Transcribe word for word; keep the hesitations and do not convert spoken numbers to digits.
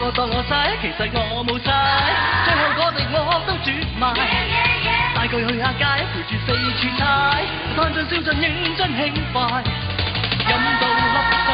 個當我嘥，其實我冇嘥，最後嗰滴我都煮埋，帶佢去下街，陪住四處踩，攤盡笑盡認真輕快，飲到粒。